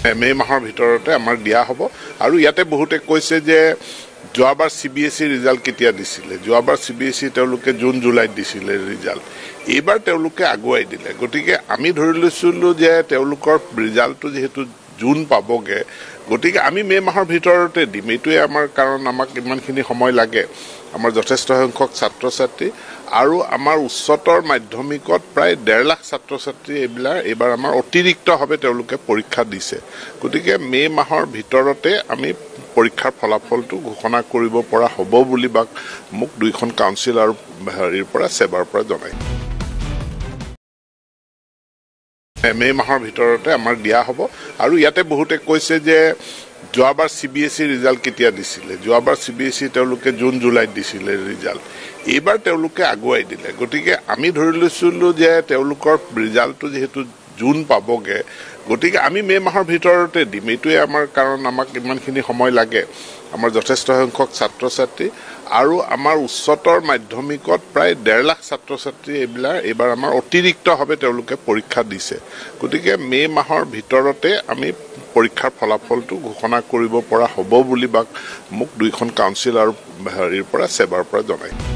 মে মাহৰ ভিতৰতে আমাৰ দিয়া হ'ব আৰু ইয়াতে বহুতে কৈছে যে যোৱাবাৰ CBSE ৰিজাল্ট কেতিয়া দিছিলে যোৱাবাৰ CBSE তেওঁলোকে জুন জুলাইত দিছিলে ৰিজাল্ট এইবাৰ তেওঁলোকে আগুৱাই দিলে গতিকে আমি ধৰি লৈছিলো যে তেওঁলোকৰ ৰিজাল্টটো যেহেতু জুন পাবগে গতিকে আমি মে মাহৰ ভিতৰতে দিম এইটোৱে আমাৰ কাৰণ আমাক ইমানখিনি সময় লাগে আমাৰ যথেষ্ট সংখ্যক ছাত্ৰ ছাত্ৰী আৰু আমাৰ উচ্চতৰ মাধ্যমিকত প্ৰায় 1.5 লাখ ছাত্ৰ ছাত্ৰী এইবাৰ আমাৰ অতিৰিক্তভাৱে তেওঁলোকে পৰীক্ষা দিছে গতিকে মে মাহৰ ভিতৰতে আমি পৰীক্ষাৰ ফলাফলটো ঘোষণা কৰিব পৰা হ'ব বুলি মোক দুইখন কাউন্সিল আৰু হেৰিৰ পৰা সেবাৰ পৰা জনাই মে মাহৰ ভিতৰতে আমাৰ দিয়া হ'ব আৰু ইয়াতে বহুতে কৈছে যে যোৱাবাৰ CBSE ৰিজাল্ট কেতিয়া দিছিলে যোৱাবাৰ CBSE তেওঁলোকে জুন জুলাইত দিছিলে ৰিজাল্ট এইবাৰ তেওঁলোকে আগুৱাই দিলে গতিকে আমি ধৰি লৈছিলো যে তেওঁলোকৰ ৰিজাল্টটো যেহেতু জুন পাবগে গতিকে আমি মে মাহৰ ভিতৰতে দিম এইটোৱে আমাৰ কাৰণ আমাক ইমানখিনি সময় লাগে আমাৰ যথেষ্ট সংখ্যক ছাত্ৰ ছাত্ৰী আৰু আমাৰ উচ্চতৰ মাধ্যমিকত প্ৰায় 1.5 লাখ ছাত্ৰ ছাত্ৰী এইবাৰ আমাৰ অতিৰিক্তভাৱে তেওঁলোকে পৰীক্ষা দিছে গতিকে মে মাহৰ ভিতৰতে আমি পৰীক্ষাৰ ফলাফলটো ঘোষণা কৰিব পৰা হ'ব বুলি মোক দুইখন কাউন্সিল আৰু হেৰিৰ পৰা সেবাৰ পৰা জনাই